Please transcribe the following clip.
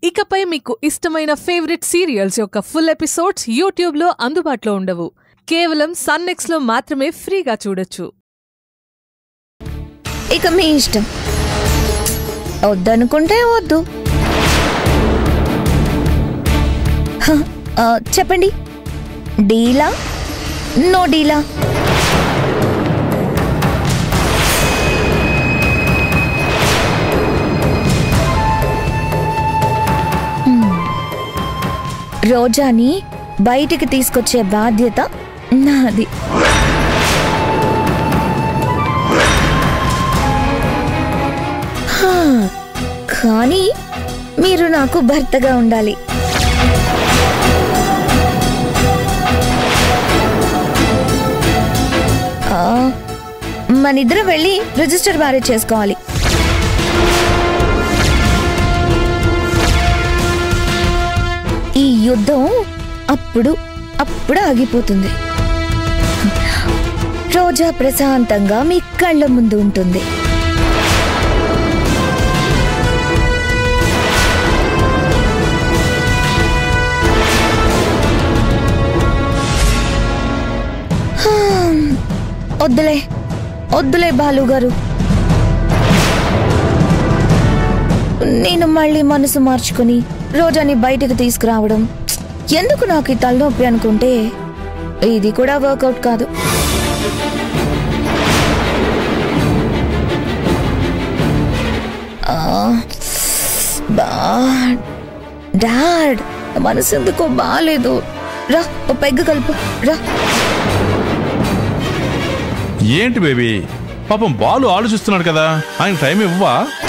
ఇకపై మీకు ఇష్టమైన ఫేవరెట్ సీరియల్స్ యొక్క ఫుల్ ఎపిసోడ్స్ యూట్యూబ్లో అందుబాటులో ఉండవు. కేవలం సన్నెక్స్లో మాత్రమే ఫ్రీగా చూడొచ్చు. ఇక మీ ఇష్టం. వద్దనుకుంటే వద్దు. చెప్పండి, డీలా నో డీలా? రోజాని బయటికి తీసుకొచ్చే బాధ్యత నాది. కానీ మీరు నాకు భర్తగా ఉండాలి. మనిద్దరం వెళ్ళి రిజిస్టర్ మ్యారేజ్ చేసుకోవాలి. ఈ యుద్ధం అప్పుడు ఆగిపోతుంది. రోజా ప్రశాంతంగా మీ కళ్ళ ముందు ఉంటుంది. వద్దులే బాలు గారు, నేను మళ్ళీ మనసు మార్చుకుని రోజాని బయటకు తీసుకురావడం ఎందుకు? నాకు ఈ తలనొప్పి అనుకుంటే ఇది కూడా వర్కౌట్ కాదు. డాడ్, మనసు ఎందుకో బాగాలేదు. రా, ఓ పెగ్గు కలుపు రా. ఏంటి బేబీ, పాపం బాలు ఆలోచిస్తున్నాడు కదా, ఆయన టైం ఇవ్వవా?